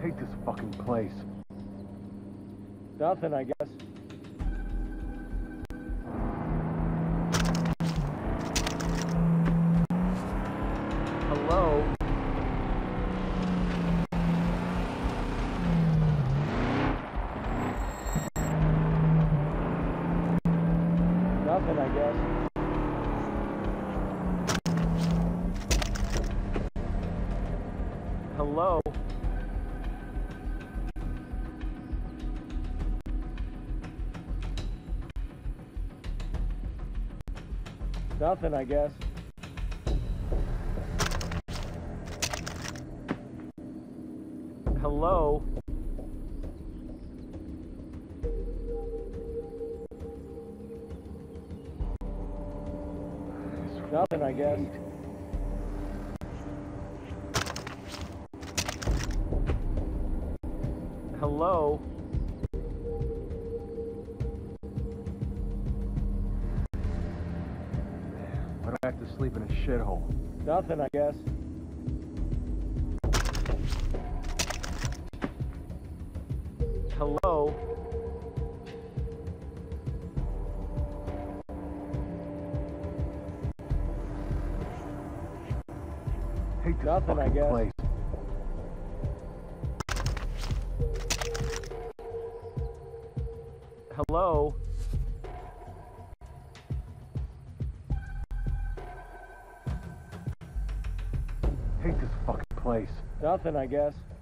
Hate this fucking place. Nothing, I guess. Hello? Nothing, I guess. Hello? Nothing, I guess. Hello? Nothing, I guess. Hello? Why do I have to sleep in a shithole? Nothing, I guess. Hello? Hate this Nothing, I fucking guess. place. Hello? Hate this fucking place. Nothing, I guess.